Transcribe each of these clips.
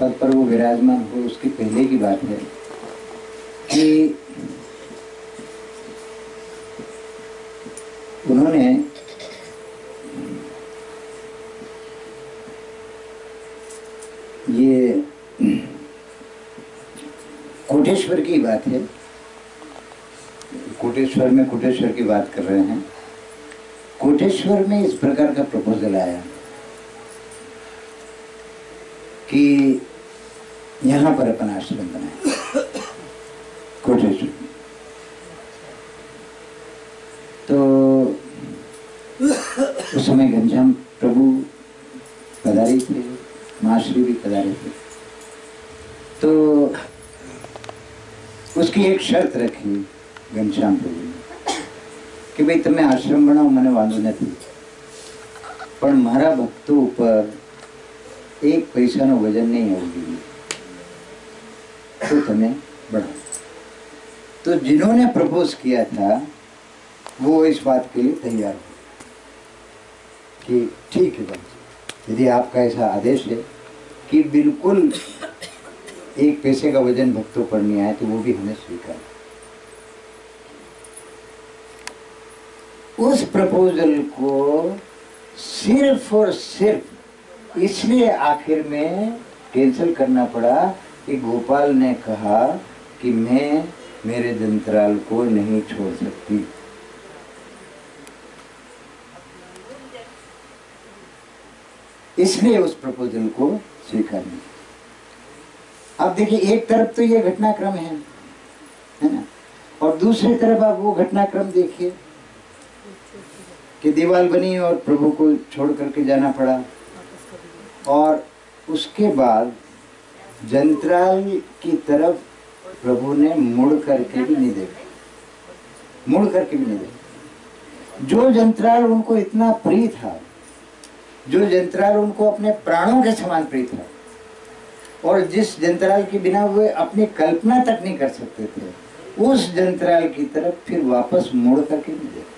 पद पर वो विराजमान हो उसके पहले की बात है कि उन्होंने ये कोटेश्वर की बात है, कोटेश्वर में कोटेश्वर की बात कर रहे हैं। कोटेश्वर में इस प्रकार का प्रपोजल आया कि यहाँ पर अपन आश्रम बनाए कोटेश्वर। तो उस समय घनश्याम प्रभु पधारे थे, माश्री भी पधारे थे। तो उसकी एक शर्त रखी घनश्याम प्रभु ने कि भाई તમે આશ્રમ બનાવો, મને વાંધો નથી, પણ મારા ભક્તો ઉપર એક પૈસાનો વજન નહીં આવવું જોઈએ, तो તમે बढ़ाओ। तो जिन्होंने प्रपोज किया था वो इस बात के लिए तैयार हो कि ठीक है भाई, यदि आपका ऐसा आदेश है कि बिल्कुल एक पैसे का वजन भक्तों पर नहीं आए तो वो भी हमें स्वीकार। उस प्रपोजल को सिर्फ और सिर्फ इसलिए आखिर में कैंसिल करना पड़ा कि गोपाल ने कहा कि मैं मेरे जंतराल को नहीं छोड़ सकती। इसलिए उस प्रपोजल को स्वीकार नहीं। अब देखिए, एक तरफ तो ये घटनाक्रम है ना, और दूसरी तरफ आप वो घटनाक्रम देखिए कि दीवार बनी और प्रभु को छोड़ करके जाना पड़ा, और उसके बाद जंतराल की तरफ प्रभु ने मुड़ करके भी नहीं देखा, मुड़ करके भी नहीं देखा। जो जंतराल उनको इतना प्रिय था, जो जंतराल उनको अपने प्राणों के समान प्रिय था, और जिस जंतराल के बिना वे अपनी कल्पना तक नहीं कर सकते थे, उस जंतराल की तरफ फिर वापस मुड़ करके नहीं देखा।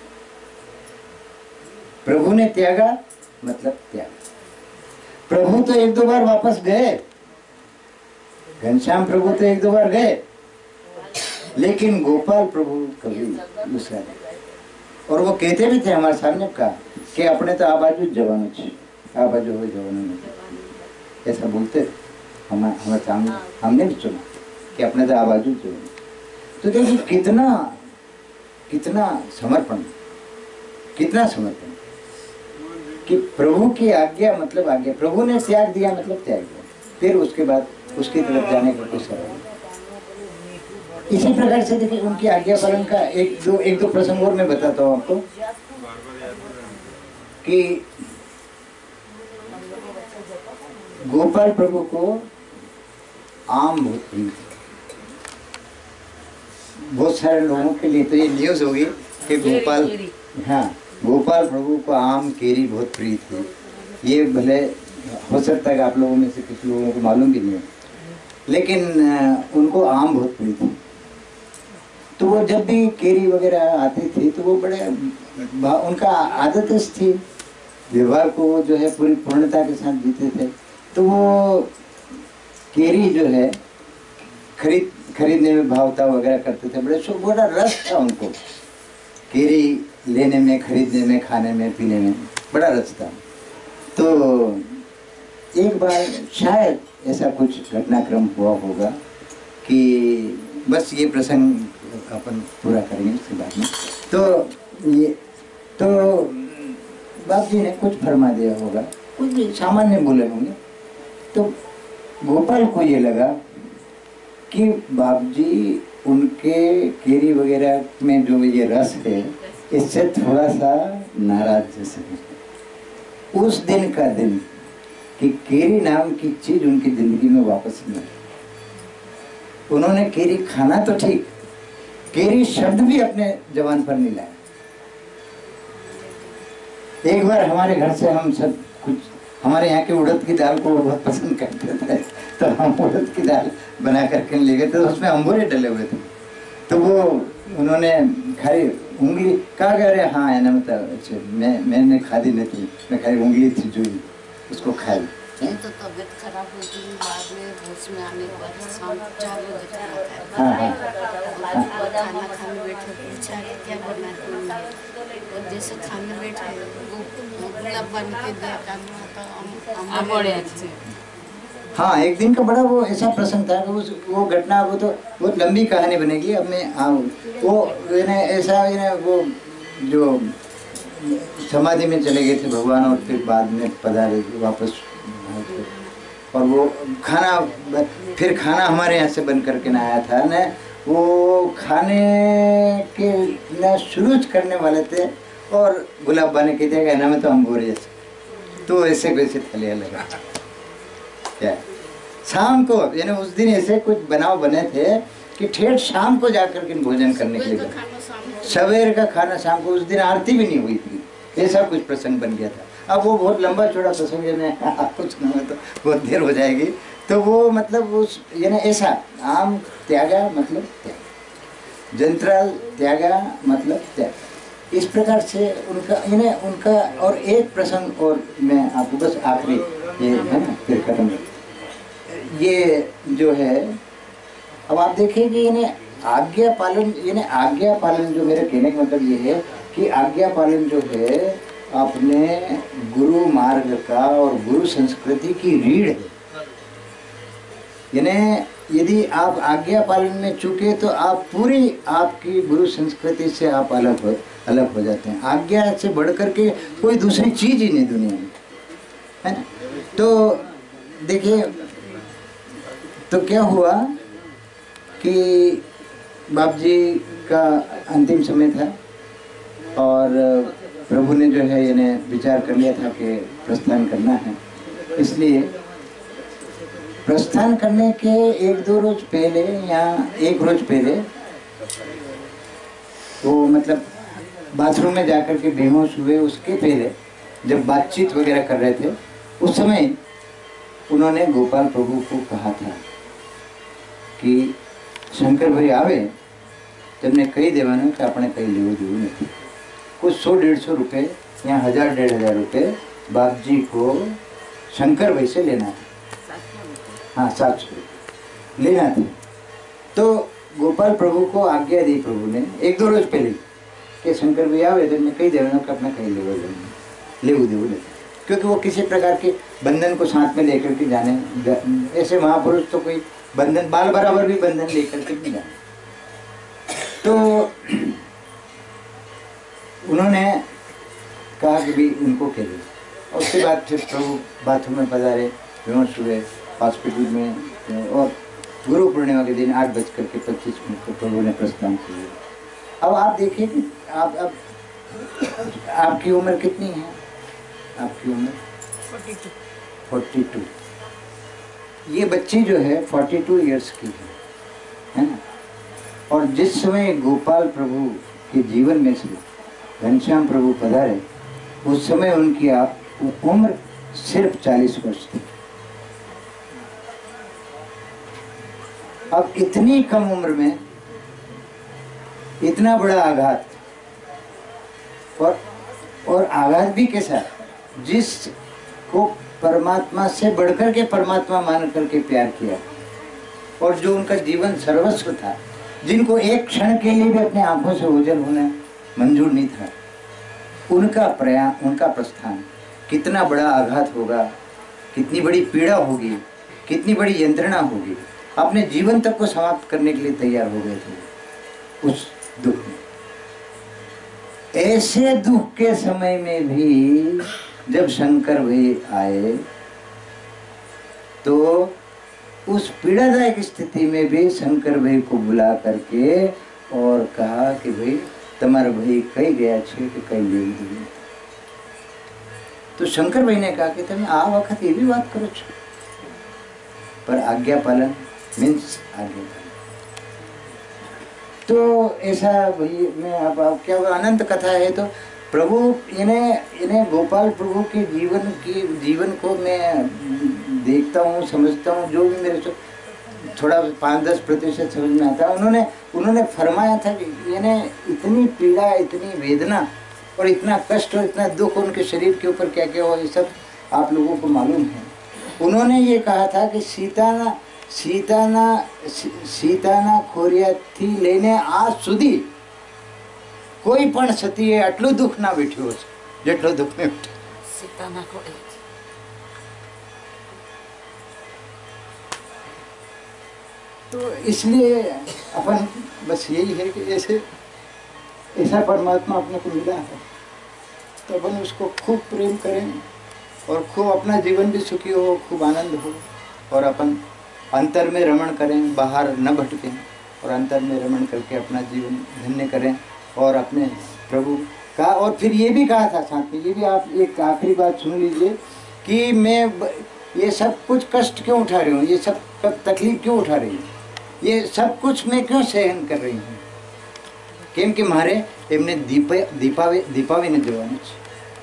प्रभु ने त्यागा मतलब त्याग। प्रभु तो एक दो बार वापस गए, घनश्याम प्रभु तो एक दो बार गए, लेकिन गोपाल प्रभु कभी दूसरा नहीं। और वो कहते भी थे हमारे सामने का कि अपने तो आ बाजू जवानों छे, आ बाजू हो जवानों नहीं, ऐसा बोलते थे हमारे सामने। हमने भी सुना कि अपने तो आ बाजू जवानों। तो देखिए कितना कितना समर्पण, कितना समर्पण कि प्रभु की आज्ञा मतलब आज्ञा, प्रभु ने त्याग दिया मतलब त्याग दिया, फिर उसके बाद उसकी तरफ जाने का कोई सवाल नहीं। इसी प्रकार से देखिए उनकी आज्ञा पालन का एक दो प्रसंग और मैं बताता हूँ आपको कि गोपाल प्रभु को आम बहुत प्रिय थी। बहुत सारे लोगों के लिए तो ये न्यूज होगी कि गोपाल, हाँ, गोपाल प्रभु को आम केरी बहुत प्रिय थी। ये भले हो सकता है कि आप लोगों में से कुछ लोगों को मालूम भी नहीं है, लेकिन उनको आम बहुत प्रिय थी। तो वो जब भी केरी वगैरह आती थी तो वो बड़े, उनका आदत थी व्यवहार को जो है पूरी पूर्णता के साथ जीते थे। तो वो केरी जो है खरीदने में भावता वगैरह करते थे, बड़ा रस था उनको केरी लेने में, खरीदने में, खाने में, पीने में बड़ा रस था। तो एक बार शायद ऐसा कुछ घटनाक्रम हुआ होगा कि बस ये प्रसंग अपन पूरा करेंगे उसके बाद में। तो बाप जी ने कुछ फरमा दिया होगा, कुछ भी सामान्य बोले होंगे। तो गोपाल को ये लगा कि बाप जी उनके केरी वगैरह में जो ये रस है इससे थोड़ा सा नाराज जैसे है। उस दिन का दिन कि केरी नाम की चीज उनकी जिंदगी में वापस नहीं आई। उन्होंने केरी खाना तो ठीक, केरी शब्द भी अपने जबान पर नहीं लाया। एक बार हमारे घर से हम सब कुछ, हमारे यहाँ के उड़द की दाल को बहुत पसंद करते थे, तो हम उड़द की दाल बना करके ले गए थे, तो उसमें अंबोरे डले हुए थे। तो वो उन्होंने खाली उंगली कहा कह रहे, हाँ है ना, मतलब अच्छा मैंने खा दी नहीं थी, मैं खाली उंगली थी जो उसको खाई। ये तो तबीयत खराब हुई थी, बाद में होश में आने के बाद शाम 4 बजे खाना खाया। हाँ और खाना खाने बैठे पूछा कि क्या बना है, और जैसे खाने बैठे वो गुलाब बन के दिया था। हाँ, एक दिन का बड़ा वो ऐसा प्रसंग था कि वो घटना, वो तो बहुत लंबी कहानी बनेगी। अब मैं वो ऐसा वो जो समाधि में चले गए थे भगवान, और फिर बाद में पधारे वापस, और वो खाना, फिर खाना हमारे यहाँ से बन करके ना आया था न, वो खाने के न शुरू करने वाले थे, और गुलाब बने के दिया ना में तो हम बोरे जैसे, तो ऐसे वैसे थले लगा क्या। शाम को यानी उस दिन ऐसे कुछ बनाव बने थे कि ठेठ शाम को जाकर के भोजन करने के लिए, सवेर का खाना शाम को। उस दिन आरती भी नहीं हुई थी, ऐसा कुछ प्रसंग बन गया था। अब वो बहुत लंबा चौड़ा प्रसंग है, मैं आपको सुनाऊंगा तो बहुत देर हो जाएगी। तो वो मतलब उस यानी ऐसा आम त्यागा मतलब त्याग, जंत्राल त्यागा मतलब त्याग, इस प्रकार से उनका यानी उनका। और एक प्रसंग और मैं आपको बस आखिरी ये है ना, फिर खत्म। ये जो है, अब आप देखेंगे यानी आज्ञा पालन, यानी आज्ञा पालन जो मेरे कहने का मतलब ये है कि आज्ञा पालन जो है अपने गुरु मार्ग का और गुरु संस्कृति की रीढ़ है। यानी यदि आप आज्ञा पालन में चूके तो आप पूरी आपकी गुरु संस्कृति से आप अलग हो जाते हैं। आज्ञा से बढ़कर के कोई दूसरी चीज ही नहीं दुनिया में, है ना। तो देखिए, तो क्या हुआ कि बाप जी का अंतिम समय था, और प्रभु ने जो है यानी विचार कर लिया था कि प्रस्थान करना है। इसलिए प्रस्थान करने के 1-2 रोज पहले या 1 रोज पहले वो मतलब बाथरूम में जाकर के बेहोश हुए, उसके पहले जब बातचीत वगैरह कर रहे थे, उस समय उन्होंने गोपाल प्रभु को कहा था कि शंकर भाई आवे तमने कही देवानु कि આપણે કઈ લેવું દેવું નથી। कुछ 100-150 रुपये या 1000-1500 रुपये बाप जी को शंकर भाई से लेना है। हाँ, 700 लेना था। तो गोपाल प्रभु को आज्ञा दी प्रभु ने 1-2 रोज पहले कि शंकर भाई आवे तो मैं कही देवानु कि આપણે કઈ લેવું દેવું નથી, क्योंकि वो किसी प्रकार के बंधन को साथ में लेकर के जाने, ऐसे महापुरुष तो कोई बंधन बाल बराबर भी बंधन लेकर के नहीं जाने। तो उन्होंने कहा कि भी उनको कह दो, और उसके बाद फिर प्रभु बाथरूम में पधारे, बेहोश हुए हॉस्पिटल में, और गुरु पूर्णिमा के दिन 8:25 को प्रभु ने प्रस्थान किया। अब आप देखिए कि आप अब आपकी उम्र कितनी है? आपकी उम्र 42। ये बच्ची जो है 42 इयर्स की है ना। और जिस समय गोपाल प्रभु के जीवन में से घनश्याम प्रभु पधारे, उस समय उनकी उम्र सिर्फ 40 वर्ष थी। अब इतनी कम उम्र में इतना बड़ा आघात, और आघात भी कैसा, जिसको परमात्मा से बढ़कर के परमात्मा मान करके प्यार किया, और जो उनका जीवन सर्वस्व था, जिनको एक क्षण के लिए भी अपने आंखों से ओझल होना मंजूर नहीं था, उनका उनका प्रस्थान कितना बड़ा आघात होगा, कितनी बड़ी पीड़ा होगी, कितनी बड़ी यंत्रणा होगी। अपने जीवन तक को समाप्त करने के लिए तैयार हो गए थे उस दुख में। ऐसे दुख के समय में भी जब शंकर भाई आए, तो उस पीड़ादायक स्थिति में भी शंकर भाई को बुला करके और कहा कि भाई तुम्हारा भाई कही गया छे कि कही ले दी। तो शंकर भाई ने कहा कि तुम आ वक्त ये भी बात करो छो, पर आज्ञा पालन मीन्स आज्ञा पालन। तो ऐसा भाई मैं अब क्या अनंत कथा है। तो प्रभु इन्हें गोपाल प्रभु के जीवन को मैं देखता हूँ, समझता हूँ, जो भी मेरे से थोड़ा 5-10% समझ में आता है। उन्होंने फरमाया था कि इन्हें इतनी पीड़ा, इतनी वेदना और इतना कष्ट और इतना दुख उनके शरीर के ऊपर क्या क्या हुआ, ये सब आप लोगों को मालूम है। उन्होंने ये कहा था कि सीताना खोरिया थी लेने आज સુધી કોઈ પણ સતીએ આટલું દુઃખ ના વેઠ્યું છે જેટલું દુઃખ મેં વેઠ્યું. सीताना खोड़ी तो इसलिए अपन बस यही है कि ऐसा परमात्मा अपने को मिला है तो अपन उसको खूब प्रेम करें और खूब अपना जीवन भी सुखी हो, खूब आनंद हो और अपन अंतर में रमण करें, बाहर न भटकें और अंतर में रमण करके अपना जीवन धन्य करें और अपने प्रभु का. और फिर ये भी कहा था साथ में, ये भी आप एक आखिरी बात सुन लीजिए कि मैं ये सब कुछ कष्ट क्यों उठा रही हूँ, ये सब तकलीफ क्यों उठा रही हूँ, ये सब कुछ मैं क्यों सहन कर रही हूँ, केम कि मारे एमने दीपावीने जवानी छे.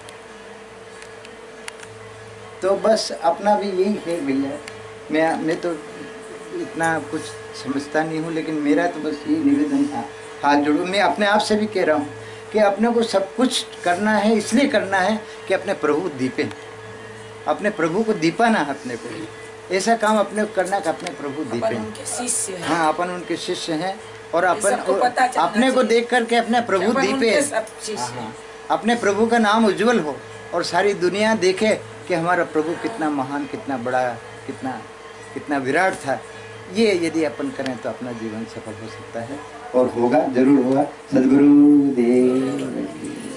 तो बस अपना भी यही है भैया. मैं तो इतना कुछ समझता नहीं हूँ, लेकिन मेरा तो बस यही निवेदन था, हाथ जोड़ो. मैं अपने आप से भी कह रहा हूँ कि अपने को सब कुछ करना है, इसलिए करना है कि अपने प्रभु दीपे, अपने प्रभु को दीपाना है. अपने को ऐसा काम अपने को करना कि अपने प्रभु दीपे. उनके शिष्य हैं। हाँ, अपन उनके शिष्य हैं और सबको पता चलना अपने को देख करके अपने प्रभु अपन दीपे, उनके सब शिष्य हैं। हाँ, अपने प्रभु का नाम उज्जवल हो और सारी दुनिया देखे कि हमारा प्रभु कितना महान, कितना बड़ा, कितना विराट था. ये यदि अपन करें तो अपना जीवन सफल हो सकता है और होगा, जरूर होगा. सद्गुरु देव.